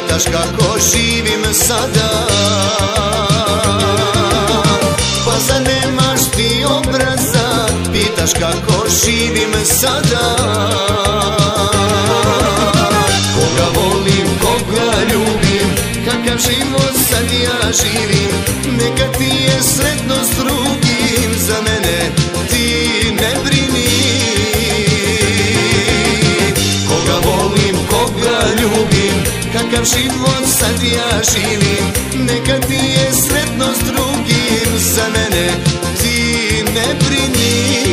pitaš kako živim sada. Pa zar nemaš ti obraza, pitaš kako živim sada. Koga volim, koga ljubim, kakav život sad ja živim. Neka ti je sretno s drugim, za mene ti ne brini. Koga volim, koga ljubim, kakav život sad ja živim. Neka ti je sretno s drugim, za mene ti ne brini.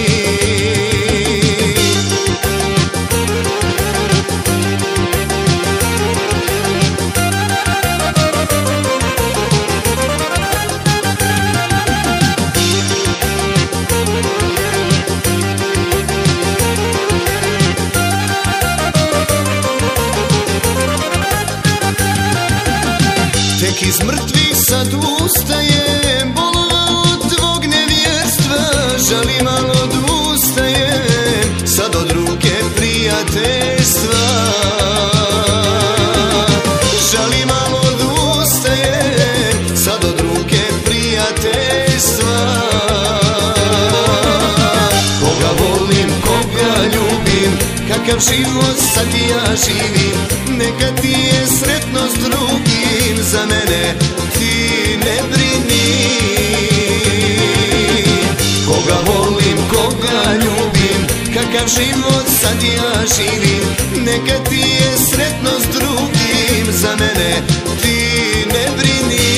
Tek iz mrtvih sad ustajem, bolova od tvog nevjerstva. Žalim, al odustajem sad od ruke prijateljstva. Žalim, al odustajem sad od ruke prijateljstva. Koga volim, koga ljubim, kakav život sad ja živim. Neka ti je sretno s drugim, za mene ti ne brini. Koga volim, koga ljubim, kakav život sad ja živim. Neka ti je sretno s drugim, za mene ti ne brini.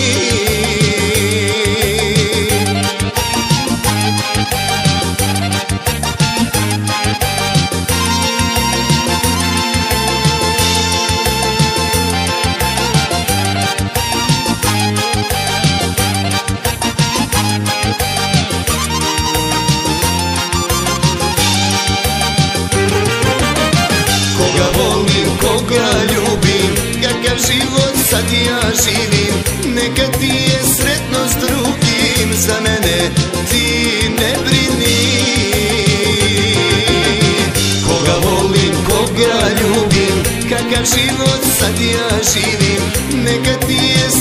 Koga ljubim, kakav život sad ja živim. Neka ti je sretno s drugim, za mene ti ne brini. Koga volim, koga ljubim, kakav život sad ja živim. Neka ti je